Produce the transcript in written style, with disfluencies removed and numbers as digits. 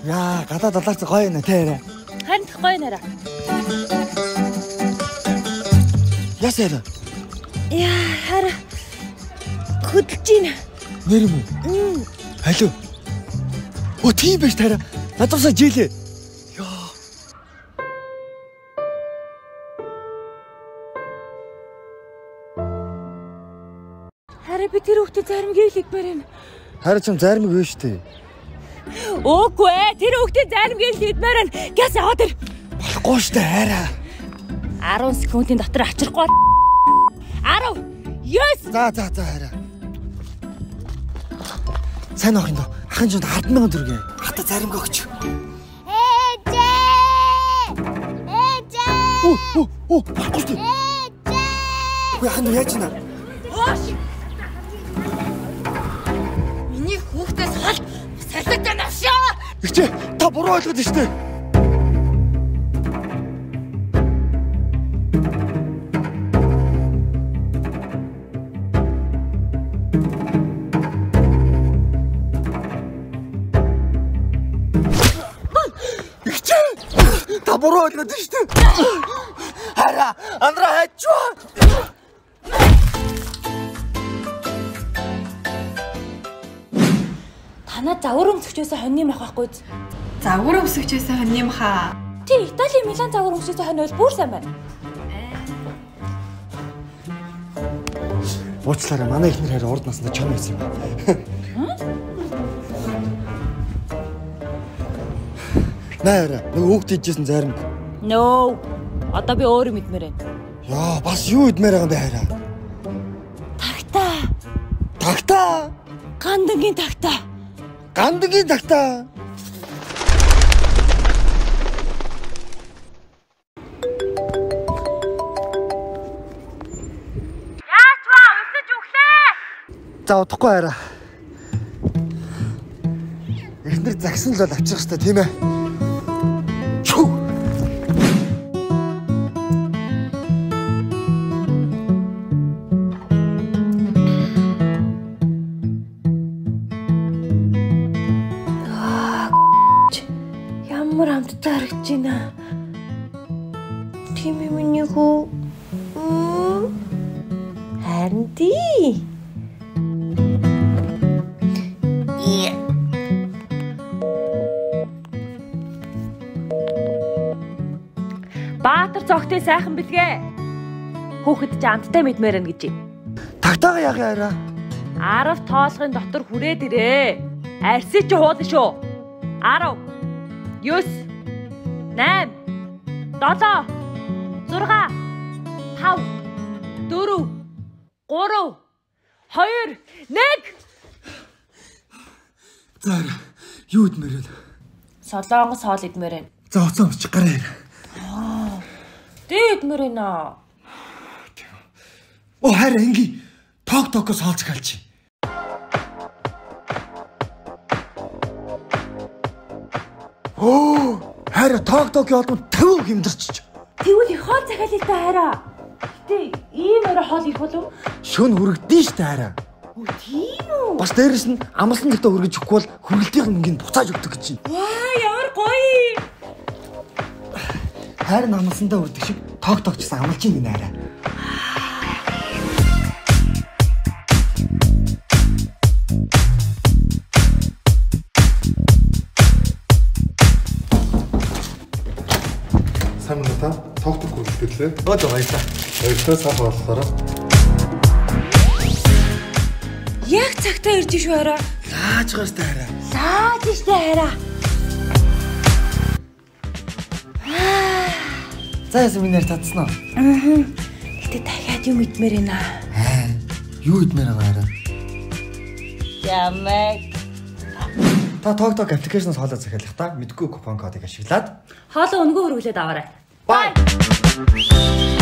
Яа, гадаад далаарч гоё нэ тэрэ. Харин гоё нэрэ. Ясэр. Яа, хар хөдөлж ийн. Нэр юм уу? Алуу. Оо тийм байж тараа. Надуусаа жилээ. Яа. Харин би тэр хүүхдэд зарим гэлэгмээр байна. Харин ч зармиг вэ штэ. Үгүй ээ, тэр хүүхдэд зарим гэлэгмээр байна. Гэс яваа тэр. Болохгүй штэ хайраа. 10 секундын дотор авчрахгүй. 10. 9. За хайраа. Сайн ах юм доо. Ахын ч 10,000 төгрөг. Хата заримг өгч. Оо, болохгүй штэ. Үгүй ахын доо яаж нэ? Хоош. Миний хүүхдээс хол салхитай навшаа. Игчээ, та буруу ойлгоод байна штэ. Та буруу ойлгоод байна штэ. Хараа, андра хайчваа. Танаа завар өмсгчөөсөө хоньны мах байхгүй. Завар өмсгчөөсөө хоньны маха. Тий, Италийн Милан завар өмсгчөөсөө хонь бол бүр сайн байна. Уучлаарай, манай ихнэр хараа урд наснаа чон байсан юм байна. Наараа, нөгөө хүүхд хийжсэн зарим. No. Одоо би өөрөө мэдмээр байна. Яа, бас юу идмээр байгаа юм бэ хараа? Тагтаа. Гандангийн тагтаа. Гандангийн тагтаа. Яачваа, өсөж өглөө. За удахгүй хараа. Эхнэр загсан л бол авчих хэвээр тийм ээ. Ямар амттай харагдаж байна. Тийм юм нэг үү? Харин тий. Баатар цогтой сайхан бэлгээ. Хүүхэд ч амттай мэдмээр байна гэж. Тагтаага яах яараа? 10 тоолгын дотор хүрээд ирээ. Арси чи хуулна шүү. 10 9 8 7 6 5 4 3 2 1 За юу идмээр вэ? Солонгос хоол идмээр байна. За уцаа өмсчих гараа. Тэ идмээр байна. Оо хараа инги токос хоолж галчих. Оо хараа ток яалмал 50 хэмдэрчиж. Тэгвэл их хоол захиалтай хараа. Гэтэ ийм өрөө хоол их болов? Шөн хүрэгдэн штэ хараа. Оо тийм үү? Бас дээрэс нь амлсан дэхтэй хүргэж өгөхгүй бол хүргэлтийн мөнгөнд буцааж өгдөг гэж байна. Ваа ямар гоё. Харин амлсандаа үрдэг шиг ток гэсэн амлж ийн гинэ хараа. Сайн байна та? Тогтох хүргэлтэлээ. Оо баярлалаа. Баярлалаа сайн боллоо. Яг цагтаа ирж шүү хараа. Лааж байгаа штэ хараа. Лааж штэ хараа. За яасан минь татсан уу? Гэтэ дахиад юм идмээр байна. Юу идмээр байгаа хараа? Ямаг. Та ток аппликейшнээс хоолоо захиалах та мэдгүй купон кодыг ашиглаад Хоолоо өнгөө хөрвүүлээд аваарай. Bye.